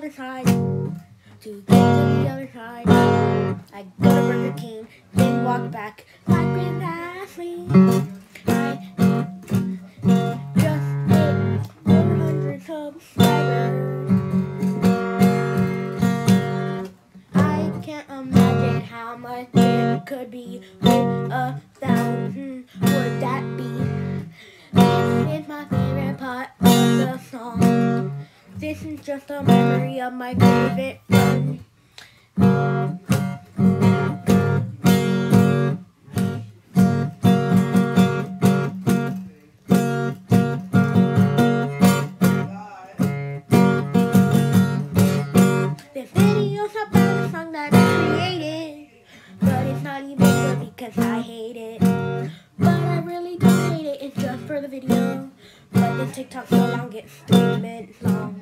other side. To get to the other side, I go to Burger King, then walk back like with Ashley. I just hit 400 subscribers. I can't imagine how much it could be with 1,000. Would that be? This is my favorite part of the song. This is just a memory of my favorite fun. This video's about a song that I created, but it's not even good because I hate it. But I really don't hate it, it's just for the video. But the TikTok so long, it's 3 minutes long.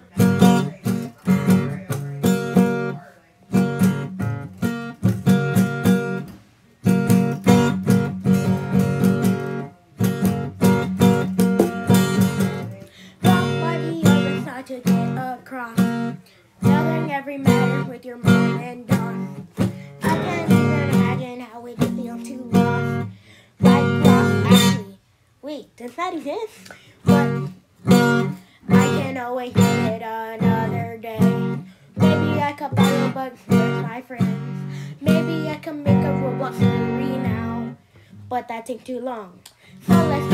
Walk by the other side to get across. Gathering every matter with your mom and dad. I can't even imagine how it would feel to lost. Like lost Ashley. Wait, does that exist? But I can always do it another day. Maybe I could buy Robux with my friends. Maybe I can make a Roblox movie now. But that takes too long. So let's